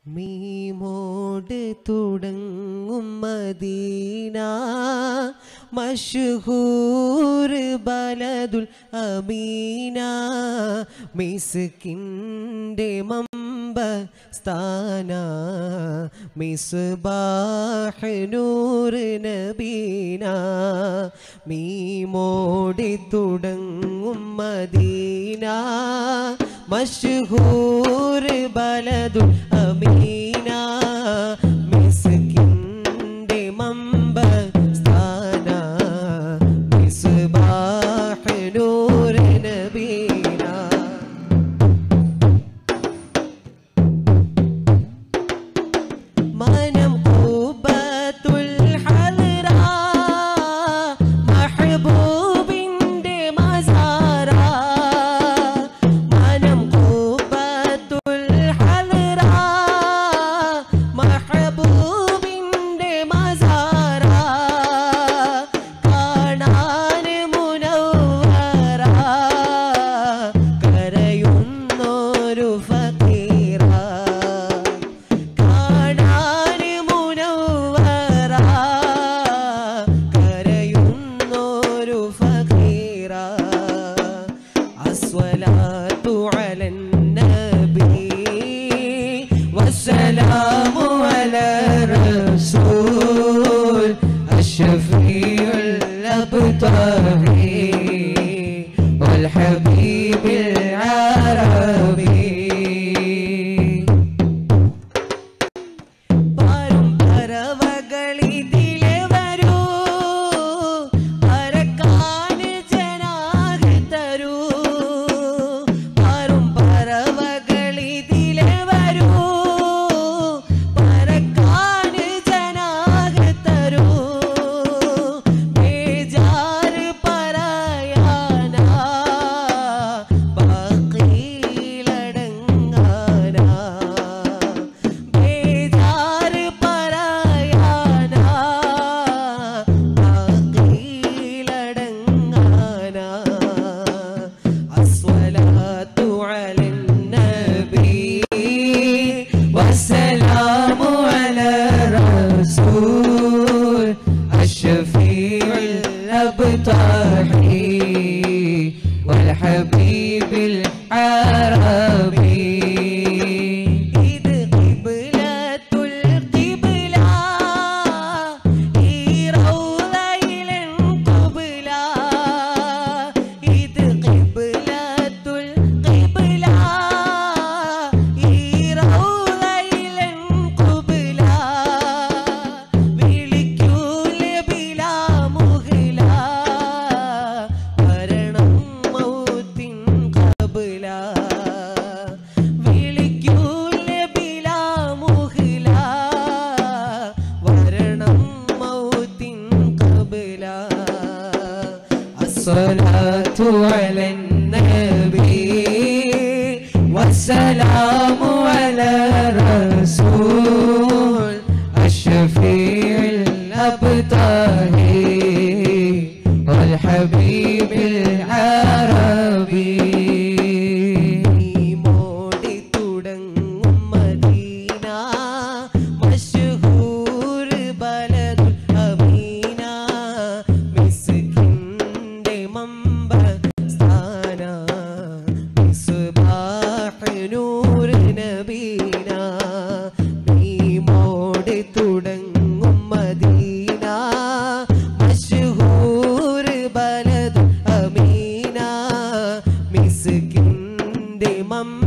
മീമോട് തുടങ്ങും മദീന മഷ്ഹൂർ ബലദുൽ അമീന മിസ്കിൻ്റെ മമ്പ സ്ഥാന മിസ്ബാഹ് നൂർ നബീന മീമോട് തുടങ്ങും മദീന മഷ്ഹൂർ ബലദുൽ അമീന മിസ്കിൻ്റെ മമ്പ സ്ഥാന മിസ്ബാഹ് നൂർ നബീന മനം ഖുബത്തുൽ ഹൽറ മഹബൂബിൻ്റെ മസാറ മനം ഖുബത്തുൽ ഹൽറ മഹബൂബിൻ്റെ മസാറ കാണാൻ മുനവ്വറ കരയുന്നൊരു ഫഖീറ കാണാൻ മുനവ്വറ കരയുന്നൊരു ഫഖീറ അസ്സലാത്തു അലൻ നബി വസ്സലാമു അലാ റസൂൽ അഷ്ഫീഉൽ അബ്താഹി വൽ ഹബീബിൽ അറബി പാരും പരവകളിതിലെ വരൂ പരക്കാൻ ജനാഹ് തരൂ പാരും പരവകളിതിലെ വരൂ പരക്കാൻ ജനാഹ് തരൂ ബേജാർ പറയാനാ ബാക്കിയിലടങ്ങാനാ ബേജാർ പറയാനാ ബാക്കിയിലടങ്ങാനാ അസ്സലാത്തു അലൻ നബി വസ്സലാമു അലാ റസൂൽ അഷ്ഫീഉൽ അബ്താഹി വൽ ഹബീബിൽ അറബി ഇത് ഖിബ്ലത്തുൽ ഖിബ്ല ഈ റൗളയിലൻ ഖിബ്ല ഇത് ഖിബ്ലത്തുൽ ഖിബ്ല ഈ റൗളയിലൻ ഖിബ്ല വിളിക്കൂലെ ബിലാ മുഹ്ല മരണം മൗത്തിൻ ഖബ്ല വിളിക്കൂലെ ബിലാ മുഹ്ല മരണം മൗത്തിൻ ഖബ്ല അസ്സലാത്തു അലൻ നബി വസ്സലാമു അലാ റസൂൽ അഷ്ഫീഉൽ അബ്താഹി വൽ ഹബീബിൽ അറബി മോടി തുടങ്ങും മദീന മഷ്ഹൂർ ബലദുൽ അമീന മിസ്കിൻ്റെ മമ്പ സ്ഥാന മിസ്ബാഹ് നൂർ നബീന മോടി തുടങ്ങും മദീന മഷ്ഹൂർ ബലദുൽ അമീന മിസ്കിൻ്റെ മമ്പ